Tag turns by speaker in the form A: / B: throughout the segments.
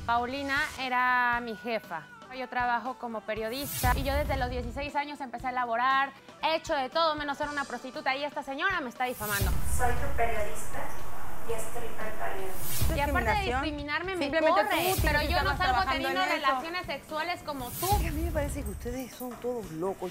A: Paulina era mi jefa. Yo trabajo como periodista y yo desde los 16 años empecé a elaborar, he hecho de todo menos ser una prostituta y esta señora me está difamando.
B: Soy tu periodista y stripper también.
A: Y aparte de discriminarme, me corre, pero yo no salgo teniendo relaciones sexuales como tú.
C: A mí me parece que ustedes son todos locos.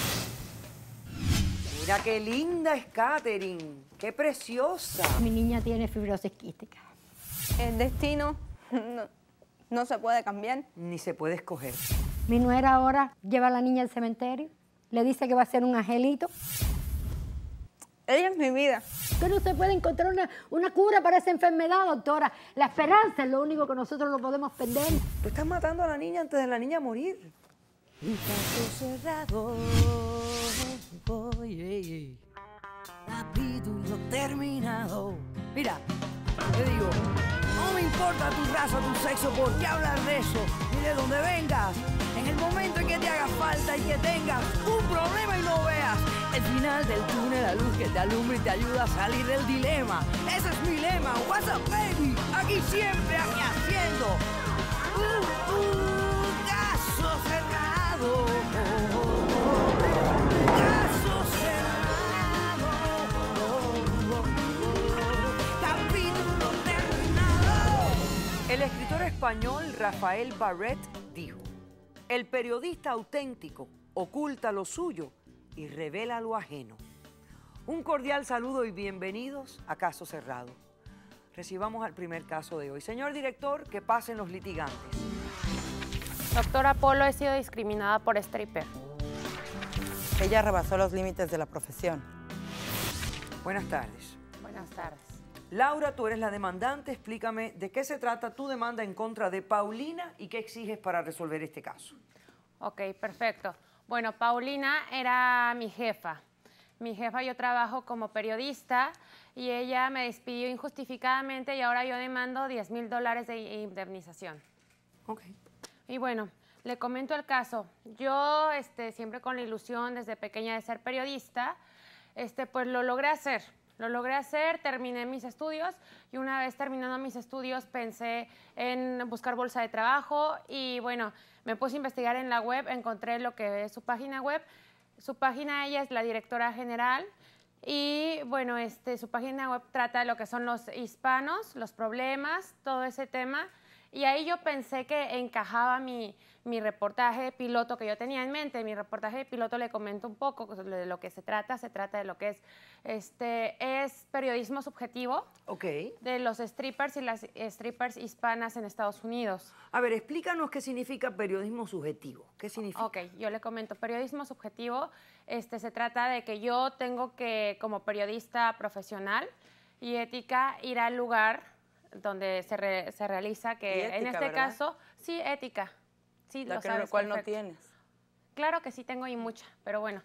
C: Mira qué linda es Katherine, qué preciosa.
D: Mi niña tiene fibrosis quística.
E: El destino no se puede cambiar.
C: Ni se puede escoger.
D: Mi nuera ahora lleva a la niña al cementerio, le dice que va a ser un angelito.
E: Ella es mi vida.
D: Pero se puede encontrar una cura para esa enfermedad, doctora. La esperanza es lo único que nosotros no podemos perder.
C: Tú estás matando a la niña antes de la niña morir. Y caso cerrado. Capítulo terminado. Mira, te digo, no me importa tu raza, tu sexo, por qué hablar de eso, ni de dónde vengas. En el momento en que te haga falta y que tengas un problema y no veas el final del túnel, la luz que te alumbra y te ayuda a salir del dilema. Ese es mi lema. What's up, baby? Aquí siempre, aquí haciendo caso cerrado. Caso cerrado. Capítulo terminado. El escritor español Rafael Barret dijo: el periodista auténtico oculta lo suyo y revela lo ajeno. Un cordial saludo y bienvenidos a Caso Cerrado. Recibamos al primer caso de hoy. Señor director, que pasen los litigantes.
A: Doctora Polo, he sido discriminada por stripper.
F: Ella rebasó los límites de la profesión.
C: Buenas tardes.
A: Buenas tardes.
C: Laura, tú eres la demandante. Explícame de qué se trata tu demanda en contra de Paulina y qué exiges para resolver este caso.
A: Ok, perfecto. Bueno, Paulina era mi jefa. Mi jefa, yo trabajo como periodista y ella me despidió injustificadamente y ahora yo demando $10,000 de indemnización.
C: Ok.
A: Y bueno, le comento el caso. Yo, siempre con la ilusión desde pequeña de ser periodista, pues lo logré hacer. Lo logré hacer, terminé mis estudios y una vez terminando mis estudios pensé en buscar bolsa de trabajo y bueno, me puse a investigar en la web, encontré lo que es su página web. Su página, ella es la directora general y bueno, su página web trata de lo que son los hispanos, los problemas, todo ese tema. Y ahí yo pensé que encajaba mi reportaje de piloto que yo tenía en mente. Mi reportaje de piloto le comento un poco de lo que se trata de lo que es periodismo subjetivo de los strippers y las strippers hispanas en Estados Unidos.
C: A ver, explícanos qué significa periodismo subjetivo. ¿Qué significa?
A: Ok, yo le comento. Periodismo subjetivo se trata de que yo tengo que, como periodista profesional y ética, ir al lugar donde se realiza, que
F: ética,
A: en este
F: ¿verdad?
A: caso, sí, ética. Sí,
F: La
A: lo
F: que
A: sabes,
F: cual no
A: perfecto.
F: tienes.
A: Claro que sí tengo y mucha, pero bueno,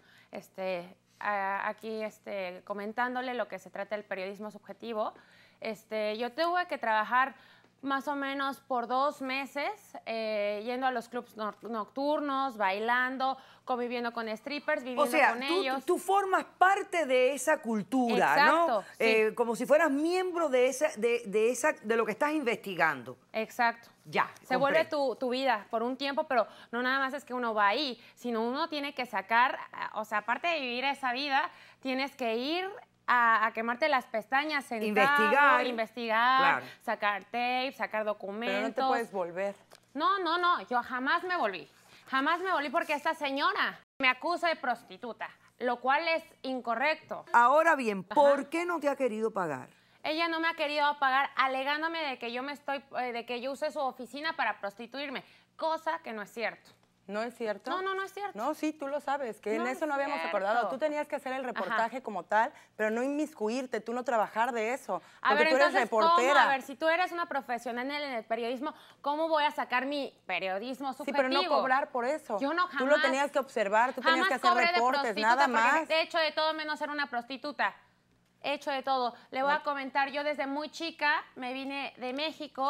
A: aquí comentándole lo que se trata del periodismo subjetivo, yo tuve que trabajar más o menos por 2 meses yendo a los clubs nocturnos, bailando, conviviendo con strippers, viviendo con ellos.
C: Tú formas parte de esa cultura,
A: Exacto,
C: ¿no?
A: sí.
C: Como si fueras miembro de lo que estás investigando.
A: Exacto.
C: Ya,
A: Se vuelve
C: comprendo.
A: tu vida por un tiempo, pero no nada más es que uno va ahí, sino uno tiene que sacar, o sea, aparte de vivir esa vida, tienes que ir a quemarte las pestañas, sentado, investigar,
C: claro.
A: sacar tape, sacar documentos.
F: Pero no te puedes volver.
A: No, yo jamás me volví. Jamás me volví porque esta señora me acusa de prostituta, lo cual es incorrecto.
C: Ahora bien, ¿por qué no te ha querido pagar?
A: Ella no me ha querido pagar alegándome de que yo usé su oficina para prostituirme, cosa que no es cierto.
F: ¿No es cierto?
A: No es cierto.
F: No, sí, tú lo sabes, que
A: No
F: en eso
A: es
F: no habíamos
A: cierto.
F: acordado. Tú tenías que hacer el reportaje como tal, pero no inmiscuirte, tú no trabajar de eso.
A: A
F: Porque
A: ver,
F: tú eres
A: entonces,
F: reportera.
A: ¿cómo? A ver, si tú eres una profesional en el periodismo, ¿cómo voy a sacar mi periodismo
F: Sí,
A: subjetivo?
F: pero no cobrar por eso.
A: Yo no
F: Tú lo
A: jamás-
F: tenías que observar, tú tenías
A: Jamás
F: que hacer
A: cobré de
F: reportes,
A: prostituta
F: nada
A: porque
F: más.
A: he hecho de todo menos ser una prostituta. He hecho de todo. Le voy a comentar, yo desde muy chica me vine de México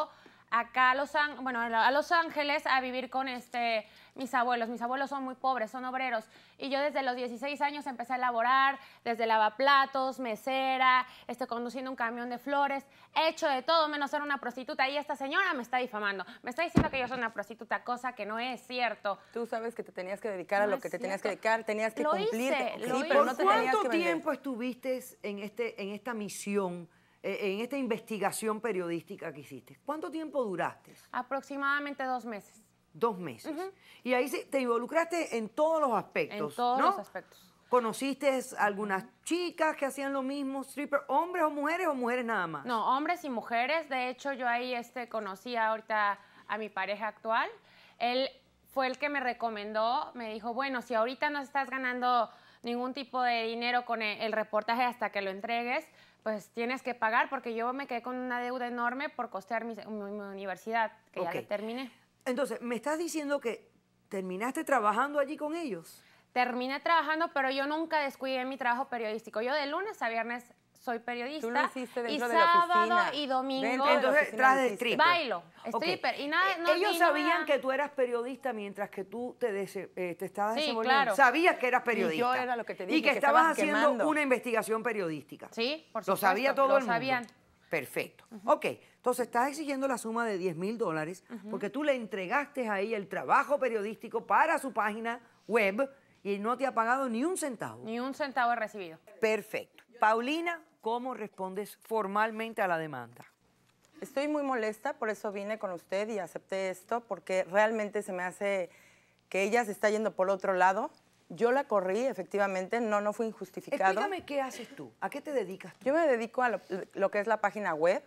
A: acá a Los Ángeles a vivir con mis abuelos. Mis abuelos son muy pobres, son obreros. Y yo desde los 16 años empecé a laborar, desde lavaplatos, mesera, conduciendo un camión de flores. He hecho de todo menos ser una prostituta. Y esta señora me está difamando. Me está diciendo que yo soy una prostituta, cosa que no es cierto.
F: Tú sabes que te tenías que dedicar a
A: No
F: lo
A: es
F: que te tenías que
A: cierto.
F: dedicar, tenías que
A: Lo
F: cumplir.
A: hice,
F: Sí,
A: lo
F: pero
A: hice.
F: no te tenías
C: ¿Cuánto
F: que vender.
C: tiempo estuviste en esta misión, en esta investigación periodística que hiciste? ¿Cuánto tiempo duraste?
A: Aproximadamente 2 meses.
C: 2 meses. Y ahí te involucraste en todos los aspectos.
A: En todos
C: ¿no?
A: los aspectos.
C: ¿Conociste algunas chicas que hacían lo mismo, stripper, hombres o mujeres nada más?
A: No, hombres y mujeres. De hecho, yo ahí conocí ahorita a mi pareja actual. Él fue el que me recomendó, me dijo, bueno, si ahorita no estás ganando ningún tipo de dinero con el reportaje hasta que lo entregues, pues tienes que pagar, porque yo me quedé con una deuda enorme por costear mi universidad, que ya
C: Ok.
A: la terminé.
C: Entonces, ¿me estás diciendo que terminaste trabajando allí con ellos?
A: Terminé trabajando, pero yo nunca descuidé mi trabajo periodístico. Yo de lunes a viernes soy periodista.
F: Tú lo hiciste
A: y
F: dentro de la oficina.
A: sábado y domingo
F: Dentro de la
C: Entonces,
F: oficina
C: tras
F: lo
C: de
F: hiciste.
C: stripper.
A: bailo,
C: Ok.
A: stripper. Y nada, no,
C: Ellos
A: y
C: sabían
A: nada.
C: que tú eras periodista mientras que tú te estabas
A: Sí,
C: desenvolviendo.
A: claro.
C: Sabías que eras periodista.
F: yo era lo que te dije,
C: Y que
F: que
C: estabas
F: estabas
C: haciendo
F: quemando.
C: una investigación periodística.
A: Sí, por
C: Lo
A: supuesto.
C: sabía todo
A: lo
C: el mundo.
A: sabían.
C: Perfecto. Ok, entonces estás exigiendo la suma de $10,000 porque tú le entregaste ahí el trabajo periodístico para su página web y no te ha pagado ni un centavo.
A: Ni un centavo he recibido.
C: Perfecto. Paulina, ¿cómo respondes formalmente a la demanda?
F: Estoy muy molesta, por eso vine con usted y acepté esto, porque realmente se me hace que ella se está yendo por otro lado. Yo la corrí, efectivamente, no fue injustificado.
C: Explícame qué haces tú, a qué te dedicas tú.
F: Yo me dedico a lo que es la página web,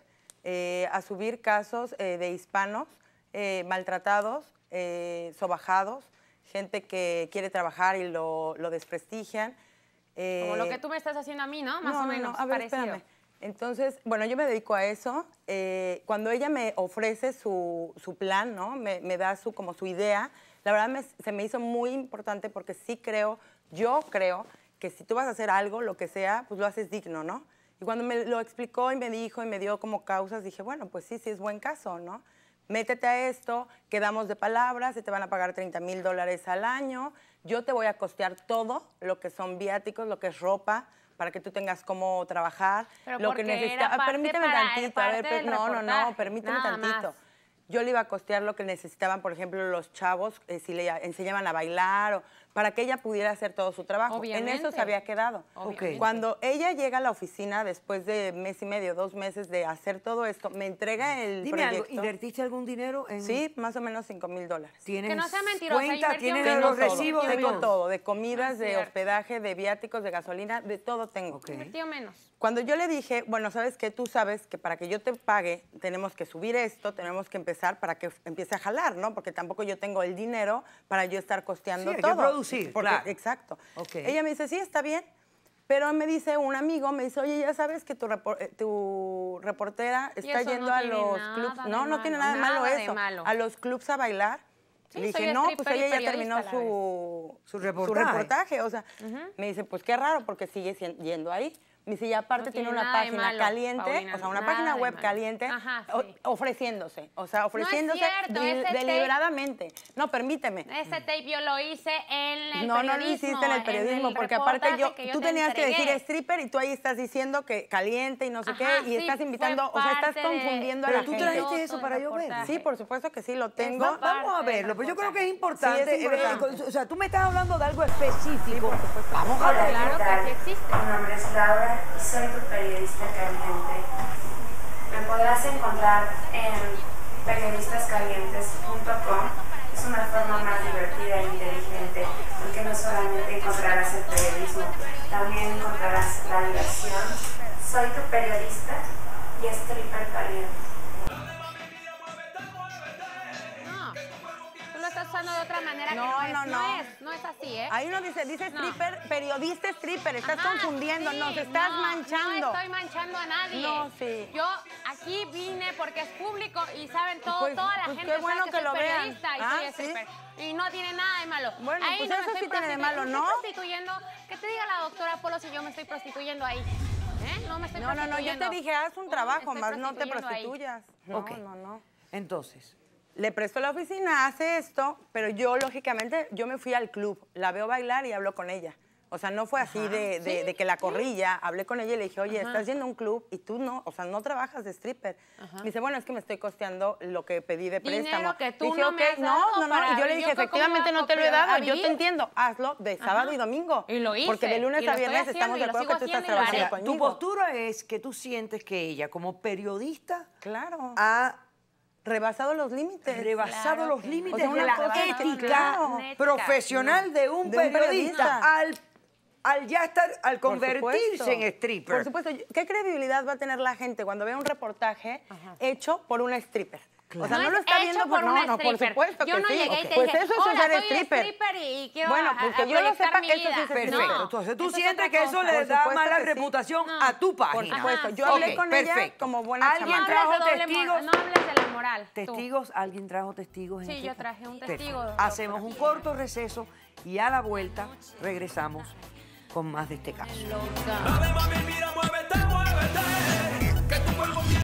F: a subir casos de hispanos maltratados, sobajados, gente que quiere trabajar y lo desprestigian.
A: Como lo que tú me estás haciendo a mí, ¿no? Más o menos,
F: a ver,
A: parecido.
F: espérame. Entonces, bueno, yo me dedico a eso. Cuando ella me ofrece su plan, ¿no? Me da como su idea, la verdad se me hizo muy importante porque yo creo que si tú vas a hacer algo, lo que sea, pues lo haces digno, ¿no? Y cuando me lo explicó y me dijo y me dio como causas, dije, bueno, pues sí es buen caso, ¿no? Métete a esto, quedamos de palabras, se te van a pagar $30,000 al año, yo te voy a costear todo lo que son viáticos, lo que es ropa, para que tú tengas cómo trabajar,
A: Pero
F: lo que
A: porque
F: necesitas.
A: era parte
F: Permíteme
A: para-
F: tantito, a ver,
A: parte del
F: no,
A: reportaje,
F: permíteme
A: nada
F: tantito.
A: más.
F: Yo le iba a costear lo que necesitaban, por ejemplo, los chavos, si le enseñaban a bailar, o para que ella pudiera hacer todo su trabajo.
A: Obviamente.
F: En eso se había quedado.
A: Obviamente.
F: Cuando ella llega a la oficina, después de 1.5 meses, 2 meses de hacer todo esto, me entrega el
C: Dime algo,
F: proyecto.
C: ¿invertiste algún dinero en...?
F: Sí, más o menos $5,000.
C: ¿Tienes
A: Que no sea mentirosa,
C: cuenta?
A: invirtió
C: ¿Tienes
A: en
C: los
A: todo.
C: recibos de
F: Tengo
C: todo?
F: todo, de comidas,
A: No es
F: de
A: cierto.
F: hospedaje, de viáticos, de gasolina, de todo tengo.
C: Ok.
A: Invertido menos.
F: Cuando yo le dije, bueno, ¿sabes qué? Tú sabes que para que yo te pague tenemos que subir esto, tenemos que empezar para que empiece a jalar, ¿no? Porque tampoco yo tengo el dinero para yo estar costeando
C: Sí, hay que
F: todo.
C: producir, claro.
F: Exacto.
C: Ok.
F: Ella me dice, sí, está bien. Pero me dice un amigo, me dice, oye, ya sabes que tu reportera está
A: eso no
F: yendo a
A: tiene
F: los
A: nada
F: clubs.
A: de
F: No tiene nada de
A: malo,
F: malo
A: nada de
F: eso.
A: malo.
F: A los clubs a bailar.
A: Sí,
F: Le
A: soy
F: dije, no, pues
A: stripper y
F: ella ya
A: periodista
F: terminó
A: a la
C: Su reportaje.
F: reportaje. O sea, me dice, pues qué raro, porque sigue yendo ahí. Me dice, y aparte
A: No
F: tiene
A: tiene
F: una
A: nada de
F: página
A: malo,
F: caliente,
A: Paulina,
F: o sea, una
A: nada
F: página
A: de
F: web
A: malo.
F: caliente,
A: Ajá, sí.
F: ofreciéndose. O sea, ofreciéndose
A: cierto, ese tape-
F: deliberadamente. No, permíteme.
A: Ese tape yo lo hice en el
F: No
A: periodismo.
F: lo hiciste en el periodismo,
A: el
F: porque aparte
A: reportaje
F: tú
A: te
F: tenías que
A: entregué.
F: decir stripper y tú ahí estás diciendo que caliente y no sé
A: Ajá,
F: qué, y
A: sí,
F: estás
A: fue
F: invitando, o sea, estás
A: parte de-
F: confundiendo a
C: Pero
F: la
C: tú
F: gente.
C: trajiste eso
A: Todo
C: para
A: el
C: yo ver.
A: reportaje.
F: Sí, por supuesto que sí, lo tengo.
A: Es
C: Vamos a
A: parte
C: verlo,
A: del
C: pero yo creo que es
A: reportaje.
C: importante.
F: Sí, es importante.
C: O sea, tú me estás hablando de algo específico. Vamos a
B: Hola,
C: ver.
A: Claro
B: ¿qué tal?
A: que sí existe.
B: Mi nombre es Laura y soy tu periodista caliente. Me podrás encontrar en periodistascalientes.com. Es una forma más divertida e inteligente, porque no solamente encontrarás el periodismo, también encontrarás la diversión. Soy tu periodista y stripper caliente.
A: No, tú lo estás usando de otra manera
F: No,
A: que
F: no.
A: no es así, ¿eh?
F: Ahí no dice
A: No.
F: stripper, periodista stripper, estás
A: Ajá,
F: confundiendo,
A: sí,
F: nos estás
A: no,
F: manchando.
A: No estoy manchando a nadie.
F: No, sí.
A: Yo aquí vine porque es público y saben todo,
F: Pues-
A: toda la
F: pues
A: gente
F: qué bueno
A: sabe
F: que
A: soy
F: lo vean.
A: periodista y
F: Ah,
A: soy
F: sí.
A: stripper. Y no tiene nada de malo.
F: Bueno,
A: ahí
F: pues
A: no me
F: eso
A: estoy
F: sí tiene de malo,
A: prostitu-
F: ¿no?
A: me estoy prostituyendo. Que te diga la doctora Polo si yo me estoy prostituyendo ahí. ¿Eh? No me estoy
F: No, yo
A: prostituyendo.
F: te dije, haz un trabajo,
A: Estoy
F: más no te
A: prostituyendo ahí.
F: prostituyas. No,
C: Ok.
F: no.
C: Entonces,
F: le prestó la oficina, hace esto, pero yo, lógicamente, yo me fui al club, la veo bailar y hablo con ella. O sea, no fue así de que la corrí ya. Hablé con ella y le dije, oye, estás yendo a un club y tú no, o sea, no trabajas de stripper. Me dice, bueno, es que me estoy costeando lo que pedí de préstamo.
A: Dinero que tú
F: dije,
A: no me has dado para-
F: Y yo le dije,
A: yo creo, ¿cómo
F: efectivamente
A: hago
F: no te lo he
A: para
F: dado. Yo
A: vivir?
F: te entiendo, hazlo de sábado y domingo.
A: Y lo hice,
F: Porque de lunes
A: y lo
F: a viernes
A: estoy
F: estamos de
A: haciendo, y lo
F: acuerdo que tú
A: sigo
F: estás
A: haciendo y lo haré.
F: trabajando
C: tu
F: conmigo.
C: postura es que tú sientes que ella, como periodista,
F: Claro.
C: ha
F: Rebasado los límites.
C: rebasado
A: Claro
C: los
A: que
C: límites
F: O sea,
C: de
F: una
C: la
F: cosa es que,
C: ética
F: claro,
C: profesional de un periodista al ya estar, al
F: Por
C: convertirse
F: supuesto.
C: en stripper.
F: Por supuesto. ¿Qué credibilidad va a tener la gente cuando vea un reportaje hecho por una stripper? O sea, no
A: es
F: lo está
A: hecho
F: viendo
A: por una
F: no, por
A: stripper.
F: supuesto
A: Yo
F: que
A: no
F: sí.
A: llegué y te
F: Pues
A: dije,
F: eso es
A: hola,
F: ser
A: soy
F: stripper.
A: y quiero
F: Bueno, pues que yo lo
A: proyectar
F: sepa,
A: mi
F: eso sí
A: vida.
F: es
C: Perfecto.
F: No.
C: Entonces tú
A: Eso es
C: sientes
A: otra
C: que eso
A: cosa.
C: le
F: Por
C: da
F: supuesto
C: mala
F: que sí.
C: reputación
A: No.
C: a tu
F: Por
C: página.
F: supuesto. Yo
A: sí.
F: hablé con ella
C: perfecto.
F: como buena
C: ¿Alguien
F: chamaca.
C: trajo
A: No hables de doble
C: testigos?
A: no hables de la moral. tú.
C: ¿Testigos? ¿Alguien trajo testigos?
A: Sí,
C: en
A: yo
C: este
A: traje un
C: Perfecto.
A: testigo, doctor.
C: Hacemos un corto receso y a la vuelta regresamos con más de este caso.
A: Loca.
G: Dale, mami, mira, mueve